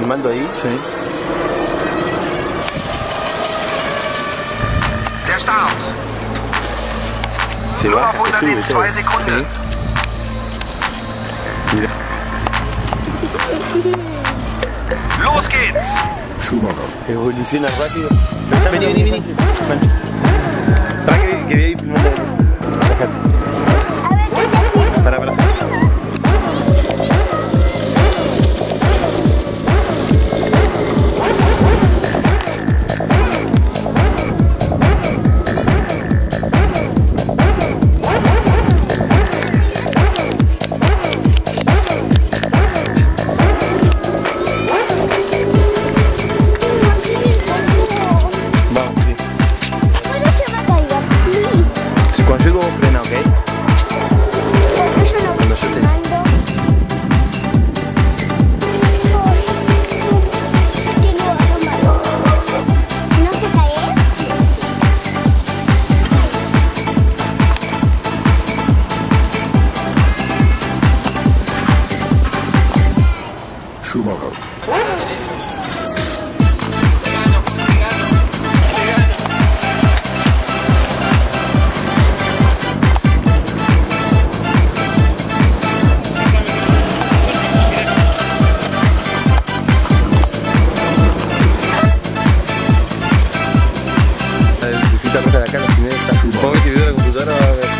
filmando ahí? Sí. Der Start. Se Nur baja, auf se 100 sube, in todo. 2 Sekunden. Mira. Los geht's. Evoluciona rápido. Vení, vení, vení. Para que voy a ir filmando. Bájate. Para. Vamos, sí. Cuando llego vos frena, ¿ok? Cuando yo te... Necesita cosa de acá, la primera está. Pongo ese video de la computadora.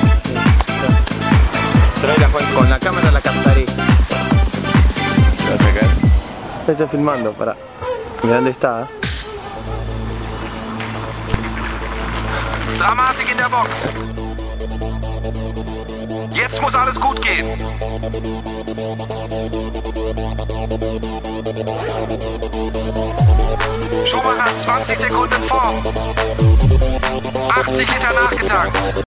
Tráela, Juan. Con la cámara la captaré. ¿Te vas a sacar? Estoy filmando, para. Mira dónde está. Dramatik in der Box. Jetzt muss alles gut gehen. Schumacher 20 Sekunden vorn. 80 Liter nachgetankt.